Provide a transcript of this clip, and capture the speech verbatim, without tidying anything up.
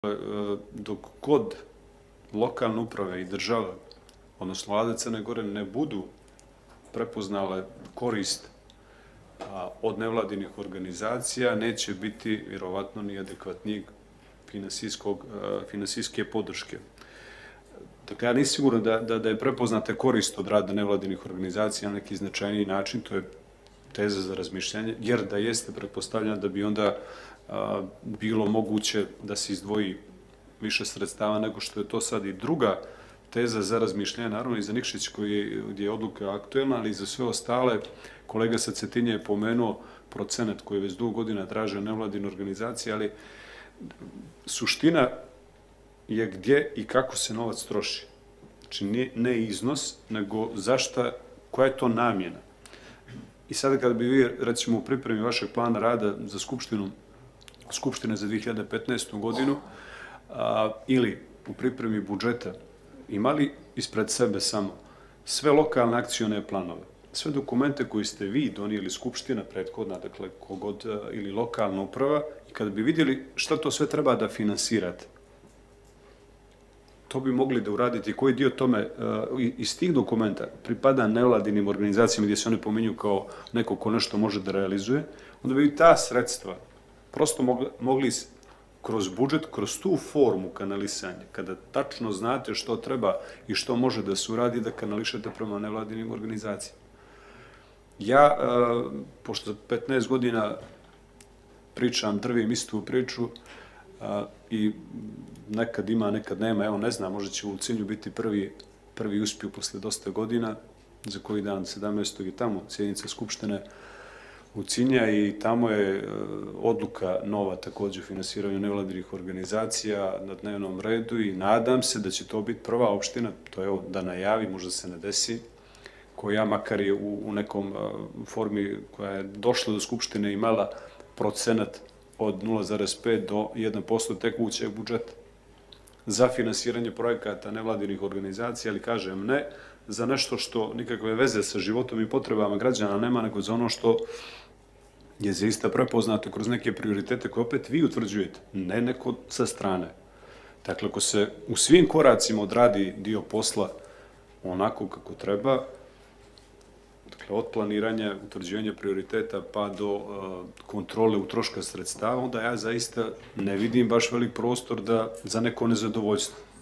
Dok god lokalne uprave i država, odnosno vlade Crne Gore, ne budu prepoznale korist od nevladinih organizacija, neće biti vjerovatno ni adekvatnijeg finansijske podrške. Dakle, ja nisam siguran da je prepoznata korist od rada nevladinih organizacija na neki značajniji način, to je teza za razmišljanje, jer da jeste, pretpostavljam da bi onda bilo moguće da se izdvoji više sredstava nego što je to sad. I druga teza za razmišljanje, naravno i za Nikšić gdje je odluka aktuelna, ali i za sve ostale, kolega sa Cetinje je pomenuo procenat koji već dugo godina traže nevladine organizacije, ali suština je gdje i kako se novac troši. Znači, ne iznos, nego zašta, koja je to namjena. I sada kada bi vi, recimo, u pripremi vašeg plana rada za Skupštinu, Skupštine za dve hiljade petnaestu godinu, ili u pripremi budžeta, imali ispred sebe samo sve lokalne akcione planove, sve dokumente koje ste vi donijeli, Skupština prethodna, dakle, kogod, ili lokalna uprava, i kada bi vidjeli šta to sve treba da finansirate, to bi mogli da uradite. Koji dio tome iz tih dokumenta pripada nevladinim organizacijama gdje se one pominju kao neko ko nešto može da realizuje, onda bi ta sredstva prosto mogli kroz budžet, kroz tu formu kanalisanja, kada tačno znate što treba i što može da se uradi, da kanališete prema nevladinim organizacijama. Ja, pošto petnaest godina pričam, drvim istu priču, i nekad ima, nekad nema, evo ne znam, možda će u Cilju biti prvi uspiju posle dosta godina, za koji dan, sedamnaestog je tamo sjednica Skupštine u Cinja i tamo je odluka nova također o finansiranju nevladinih organizacija na dnevnom redu i nadam se da će to biti prva opština, to je evo da najavi, možda se ne desi, koja makar je u nekom formi koja je došla do Skupštine imala procenat od nula zarez pet do jedan posto tekućeg budžeta za finansiranje projekata nevladinih organizacija, ali kažem ne za nešto što nikakve veze sa životom i potrebama građana nema, nego za ono što je zaista prepoznato kroz neke prioritete koje opet vi utvrđujete, ne neko sa strane. Dakle, ako se u svim koracima odradi dio posla onako kako treba, dakle, od planiranja, utvrđivanja prioriteta pa do kontrole utroška sredstava, onda ja zaista ne vidim baš velik prostor za neko nezadovoljstvo.